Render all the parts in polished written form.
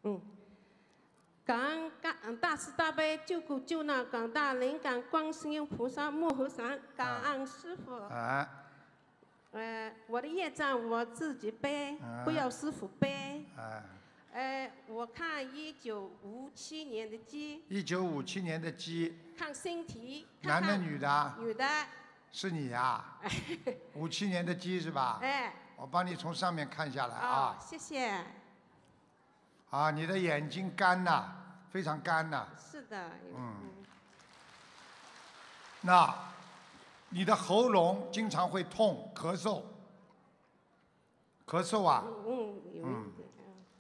感恩大慈大悲救苦救难广大灵感观世音菩萨幕后神，感恩师傅。我的业障我自己背，不要师傅背。我看1957年的鸡。 1957年的鸡。 看身体。 男的女的？ 女的。 是你呀？57年的鸡是吧？我帮你从上面看下来啊。 谢谢。 你的眼睛干呐，非常干呐。 是的。 那你的喉咙经常会痛、咳嗽。咳嗽啊？ 有一点。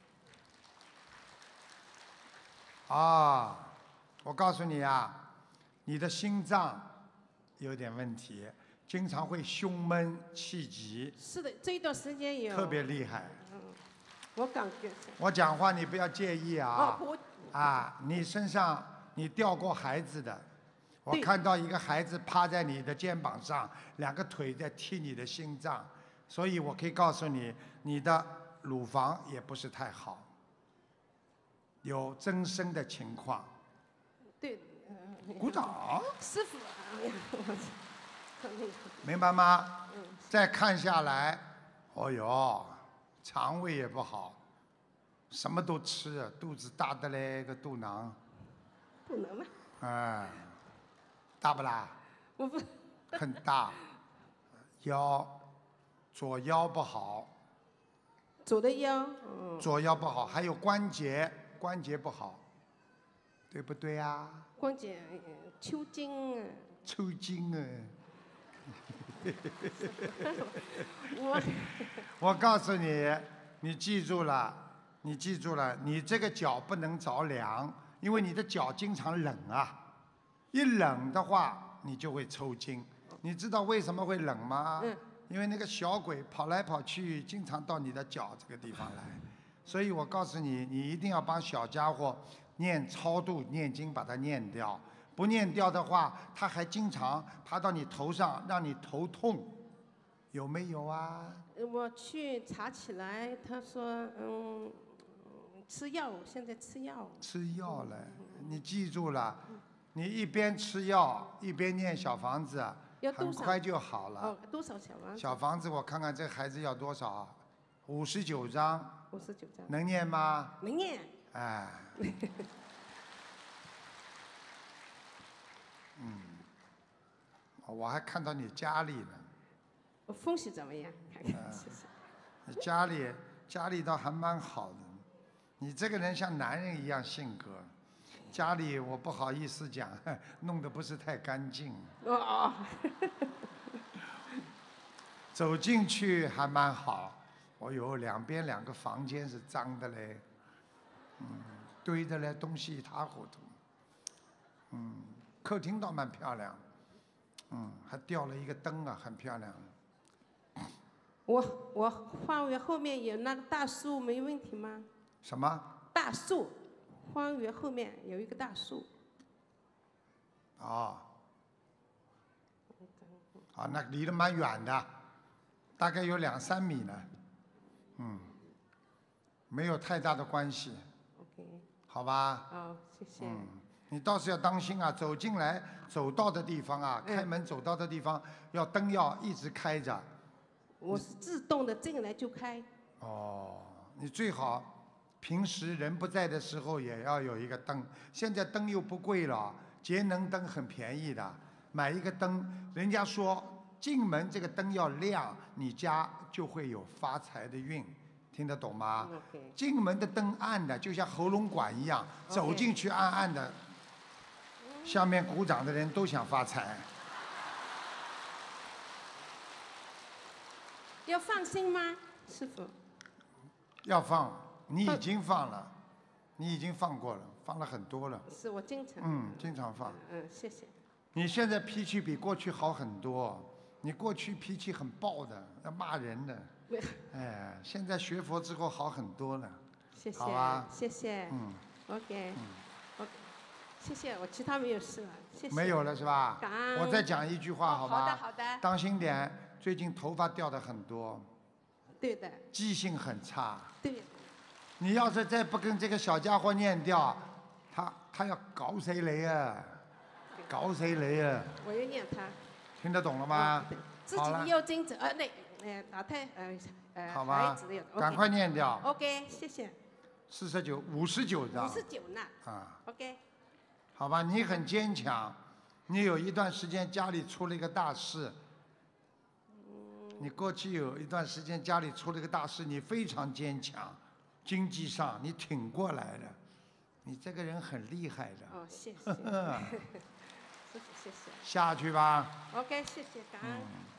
我告诉你啊，你的心脏有点问题，经常会胸闷气急。 是的，这一段时间有。 特别厉害。 我感觉。 我讲话你不要介意啊。你身上你掉过孩子的，我看到一个孩子趴在你的肩膀上，两个腿在踢你的心脏，所以我可以告诉你，你的乳房也不是太好，有增生的情况。 对。 鼓掌。 师傅。 明白吗？再看下来，肠胃也不好，什么都吃，肚子大的嘞个肚囊。 肚囊吗？ 大不大？ 我不。 很大。左腰不好。 左的腰。 左腰不好，还有关节不好，对不对啊？ 关节抽筋啊。 抽筋啊。我告诉你，你记住了，你这个脚不能着凉，因为你的脚经常冷啊，一冷的话你就会抽筋。你知道为什么会冷吗？因为那个小鬼跑来跑去，经常到你的脚这个地方来，所以我告诉你，你一定要帮小家伙念超度念经，把它念掉。不念掉的话，他还经常爬到你头上，让你头痛，有没有啊？ 我去查起来，他说吃药，现在吃药。 吃药了，你记住了，你一边吃药一边念小房子，很快就好了。 多少小房子？ 小房子我看看这孩子要多少？59张。 59张。 能念吗？ 能念。 我还看到你家里呢。 风水怎么样？看看。 你家里倒还蛮好的，你这个人像男人一样性格，家里我不好意思讲，弄得不是太干净。走进去还蛮好，两边2个房间是脏的嘞，堆的嘞东西一塌糊涂。客厅倒蛮漂亮，还吊了一个灯啊，很漂亮。 我花园后面有那个大树，没问题吗？ 什么？ 大树，花园后面有一个大树。 那离得蛮远的，大概有2、3米呢。没有太大的关系。好吧。 谢谢。 你倒是要当心啊，走进来走到的地方啊，开门走到的地方，灯要一直开着。 我是自动的，进来就开。 你最好平时人不在的时候也要有一个灯。现在灯又不贵了，节能灯很便宜的，买一个灯，人家说进门这个灯要亮，你家就会有发财的运。听得懂吗？进门的灯暗的，就像喉咙管一样，走进去暗暗的，下面鼓掌的人都想发财。 要放心吗，师傅？ 要放，你已经放了，你已经放过了，放了很多了。 是我经常。 经常放。 谢谢。 你现在脾气比过去好很多，你过去脾气很暴的，要骂人的。现在学佛之后好很多了。 谢谢。 好吧。 谢谢。OK。谢谢，我其他没有事了，谢谢。 没有了是吧？ 感恩。 我再讲一句话好吗？ 好的。 当心点，最近头发掉的很多。 对的。 记性很差。 对。 你要是再不跟这个小家伙念掉，他要搞谁来啊？搞谁来啊？ 我要念他。 听得懂了吗？ 自己要精准，老太好吧，赶快念掉。 OK， 谢谢。 49、59张。 59呢。 啊。 OK。 好吧，你很坚强，你有一段时间家里出了一个大事。你过去有一段时间家里出了个大事，你非常坚强，经济上你挺过来了，你这个人很厉害的。 哦，谢谢。师傅，谢谢。 下去吧。 OK， 谢谢，感恩。